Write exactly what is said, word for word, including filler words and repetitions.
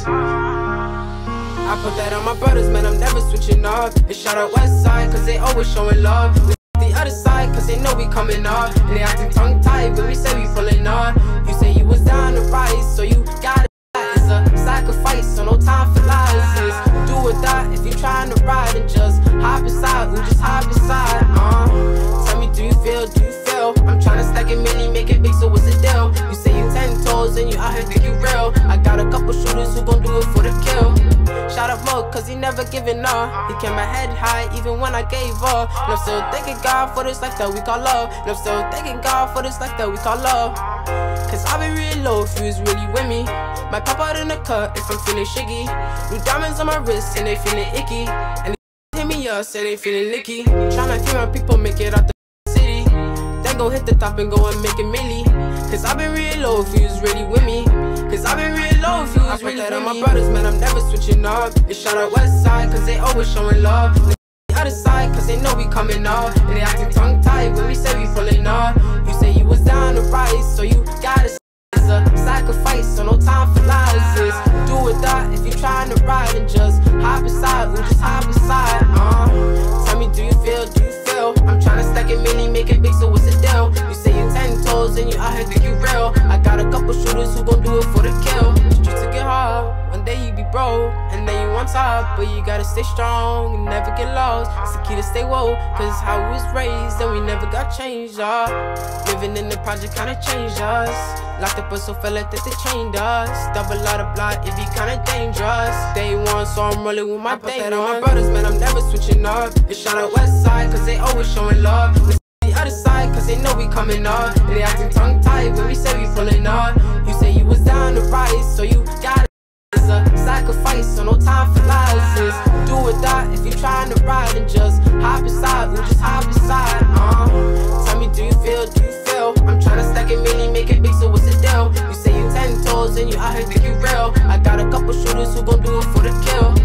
I put that on my brothers, man, I'm never switching up. And shout out West Side, cause they always showing love. The other side, cause they know we coming up. And they acting tongue tied when we say we pulling up. You say you was down to rise, so you got it. It's a sacrifice, so no time for lies. It's do or die if you trying to ride and just hop inside, we just hop inside. Uh, tell me, do you feel, do you feel? I'm trying to stack it mini, make it big, so what's the deal? You say you ten toes and you out here think you real. I got a couple shooters who gon' do it for the kill. Shout out Mo, cause he never giving up. He kept my head high even when I gave up. And I'm still thanking God for this life that we call love. And I'm still thanking God for this life that we call love. Cause I be real low if you was really with me. Might pop out in the cut if I'm feeling shiggy. New diamonds on my wrist and they feeling icky. And they hit me up, say they feeling licky. Tryna feel my people make it out the city. Then go hit the top and go and make it milli. Cause I been real low if you was really with me. Cause I been real low if you was really with me. I put that on my brothers, man, I'm never switching up. And shout out West Side, cause they always showing love. The other side, cause they know we coming up. And they acting tongue tied when we say we pulling up. You say you was down to rise, so you gotta. It's a sacrifice, so no time for lies. It's do or die if you trying to ride and just hop inside, we just hop inside. Uh, tell me, do you feel, do you feel? I'm trying to stack it mini, make it big, so what's the deal? You say you ten toes and you out here think you real. I got a couple shooters who gon' do it for the kill. Streets to get hard, one day you be broke, and then you on top, but you gotta stay strong and never get lost. It's the key to stay woke, cause it's how we was raised and we never got changed, uh. Living in the project kinda changed us. Locked up us so felt like that they chained us. Double out of block, it be kinda dangerous. Day one, so I'm rolling with my day one. On my brothers, man, I'm never switching up. And shout out West Side, cause they always showing love. The other side, cause they know we coming up. And they acting tongue tied when we say we pulling up. You say you was down to rise, so you got it. It's a sacrifice, so no time for lies. It's do or die if you trying to ride and just hop inside, we just hop inside. Uh, tell me, do you feel, do you feel? I'm trying to stack it mini, make it big, so what's the deal? You say you ten toes and you out here think you real. I got a couple shooters who gon' do it for the kill.